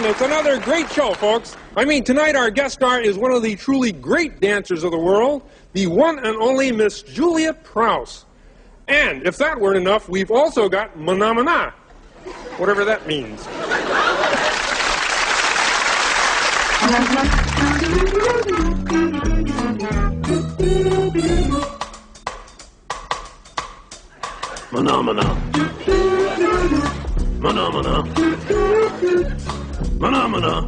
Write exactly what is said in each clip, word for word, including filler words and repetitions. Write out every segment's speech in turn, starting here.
listen, it's another great show, folks. I mean, tonight our guest star is one of the truly great dancers of the world, the one and only Miss Julia Prowse. And if that weren't enough, we've also got Mana Mana, whatever that means. Mana Mana. Mana Mana. Mana Mana.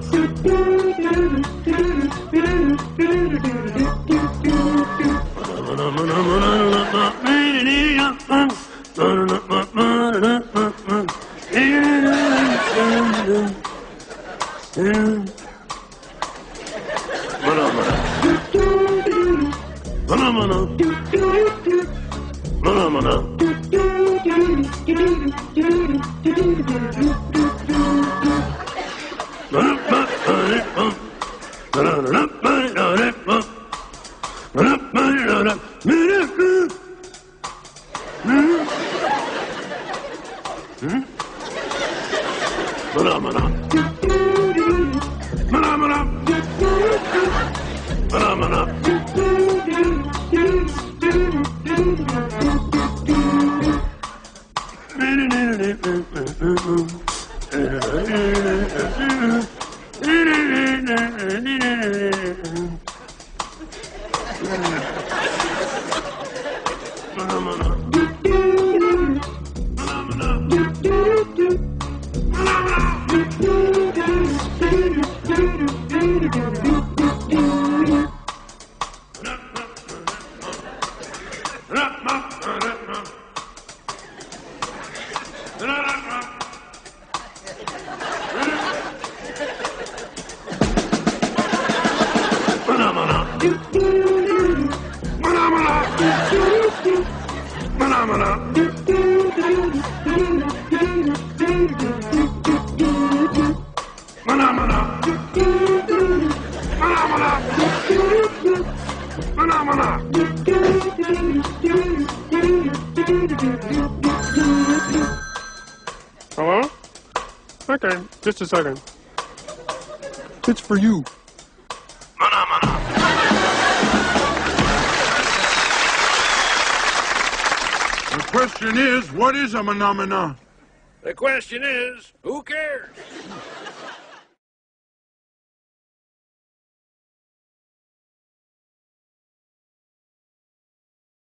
Mana Hello? Okay, just a second. It's for you. Mana Mana. The question is, what is a Mana Mana? The question is, who cares?